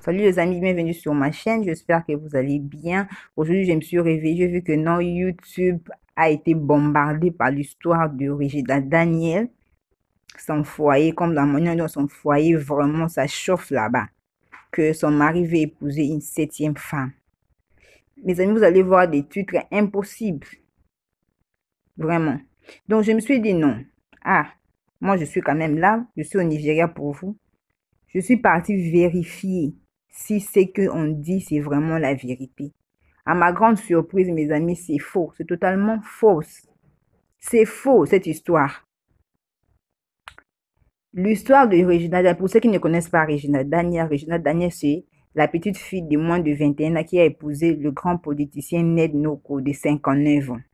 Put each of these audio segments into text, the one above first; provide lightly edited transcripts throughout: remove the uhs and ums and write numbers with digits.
Salut les amis, bienvenue sur ma chaîne. J'espère que vous allez bien. Aujourd'hui, je me suis réveillée. J'ai vu que non, YouTube a été bombardé par l'histoire de Regina Daniel. Son foyer, comme la manière dont son foyer, vraiment, ça chauffe là-bas. Que son mari veut épouser une 7e femme. Mes amis, vous allez voir des titres impossibles. Vraiment. Donc, je me suis dit non. Ah, moi, je suis quand même là. Je suis au Nigeria pour vous. Je suis partie vérifier si ce qu'on dit, c'est vraiment la vérité. À ma grande surprise, mes amis, c'est faux. C'est totalement faux. C'est faux, cette histoire. L'histoire de Regina Daniel, pour ceux qui ne connaissent pas Regina Daniel, c'est la petite fille de moins de 21 ans qui a épousé le grand politicien Ned Nwoko de 59 ans.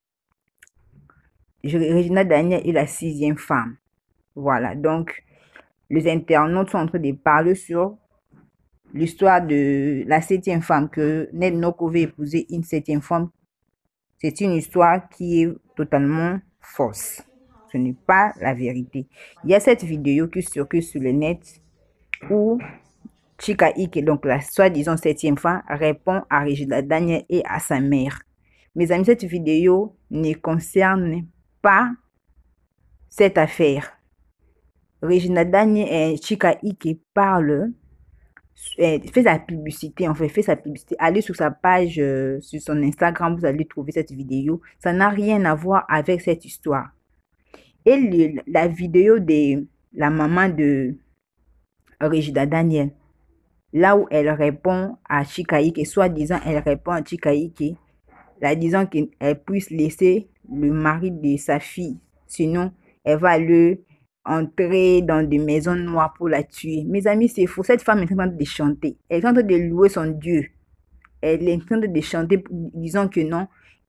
Regina Daniel est la 6e femme. Voilà, donc les internautes sont en train de parler sur l'histoire de la 7e femme, que Ned Nwoko veut épouser une 7e femme. C'est une histoire qui est totalement fausse. Ce n'est pas la vérité. Il y a cette vidéo qui circule sur le net où Chika Ike, donc la soi-disant 7e femme, répond à Regina Daniel et à sa mère. Mes amis, cette vidéo ne concerne pas cette affaire. Regina Daniel et Chika Ike parlent, fait sa publicité, en fait sa publicité. Allez sur sa page, sur son Instagram, vous allez trouver cette vidéo. Ça n'a rien à voir avec cette histoire. Et la vidéo de la maman de Regina Daniel, là où elle répond à Chika Ike, soi-disant elle répond à Chika Ike, la disant qu'elle puisse laisser le mari de sa fille, sinon elle va entrer dans des maisons noires pour la tuer. Mes amis, c'est faux. Cette femme est en train de chanter. Elle est en train de louer son Dieu. Elle est en train de chanter, disant que non,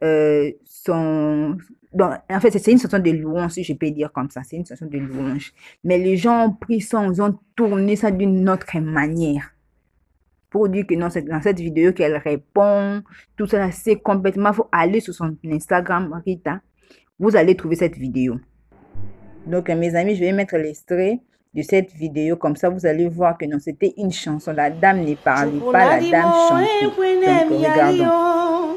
donc, en fait, c'est une chanson de louange, si je peux dire comme ça. C'est une chanson de louange. Mais les gens ont pris ça, ils ont tourné ça d'une autre manière. Pour dire que non, c'est dans cette vidéo qu'elle répond. Tout ça, c'est complètement... Il faut aller sur son Instagram, Rita. Vous allez trouver cette vidéo. Donc, mes amis, je vais mettre l'extrait de cette vidéo. Comme ça, vous allez voir que non, c'était une chanson. La dame ne parlait pas, la dame chantait. Donc, regardons.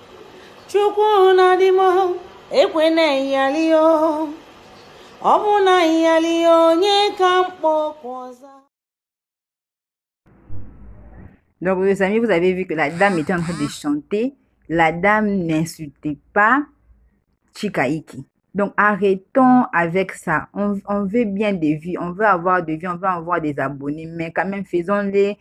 Donc, mes amis, vous avez vu que la dame était en train de chanter. La dame n'insultait pas Chika Ike. Donc, arrêtons avec ça. On veut bien des vues, on veut avoir des vues, on veut avoir des abonnés, mais quand même, faisons-les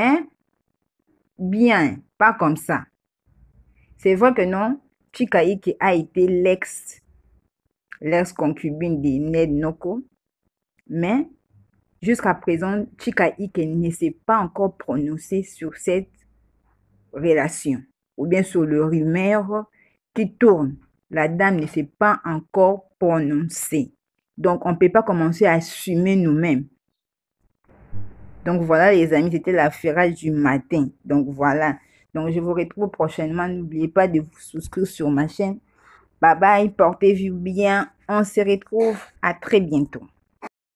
bien, pas comme ça. C'est vrai que non, Chika Ike a été l'ex-concubine de Ned Nwoko, mais jusqu'à présent, Chika Ike ne s'est pas encore prononcé sur cette relation, ou bien sur le rumeur qui tourne. La dame ne s'est pas encore prononcée. Donc, on ne peut pas commencer à assumer nous-mêmes. Donc, voilà les amis, c'était l'affaire du matin. Donc, voilà. Donc, je vous retrouve prochainement. N'oubliez pas de vous souscrire sur ma chaîne. Bye bye, portez-vous bien. On se retrouve à très bientôt.